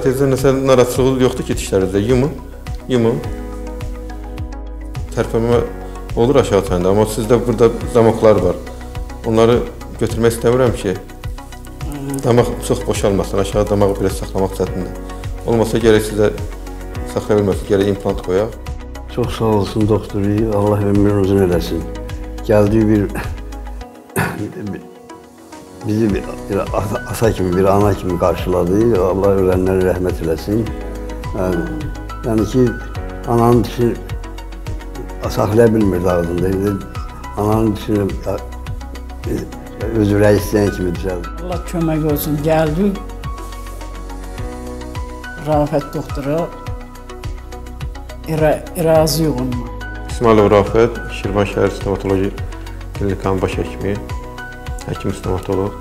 Proteezdə nəsə narahatçılıq yoxdur ki, dişlərinizdə yumun. Tərpənmə olur aşağı çəndə, amma sizdə burada damaqlar var. Onları götürmək istəmirəm ki, damaq çox boşalmasın, aşağı damağı biraz saxlamaq çətindir. Olmasa gərək sizə saxlaya bilməsin, gərək implant qoyaq. Çox sağ olsun doktor, Allah ömrünü uzun eləsin. Gəldiyi bizi bir ata kimi, bir ana kimi qarşıladı. Allah ölənlərə rəhmət eləsin. Yəni ki, ananın dişini saxlaya bilmirdi ağzında. Ananın dişini öz ürək istəyən kimi düzəldi. Allah kömək olsun. Gəldi Rafət doktora razıyıq onunla. İsmailov Rafət, Şirvan şəhər stomatoloji klinikanın baş həkimi, həkim-stomatoloq.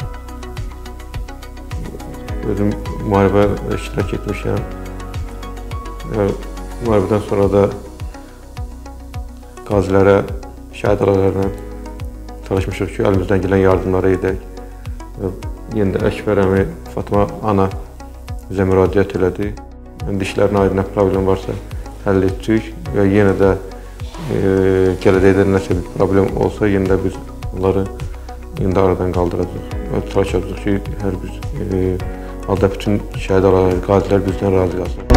Özüm müharibədə iştirak etmişəm. Müharibədən sonra da qazilərə, şəhid ailələrlə çalışmışıq ki, əlimizdən gələn yardımları edək. Yenə də Əkbər əmi, Fatma ana bizə müraciət elədi. Dişlərin ayrı nə problem varsa həll etdik və yenə də gələcəkdə nəsə bir problem olsa, yenə də biz onları aradan qaldıracaq. Çalışacaq ki, hər bir halda bütün şəhid ailələri, qazilər bizdən razı qalsın.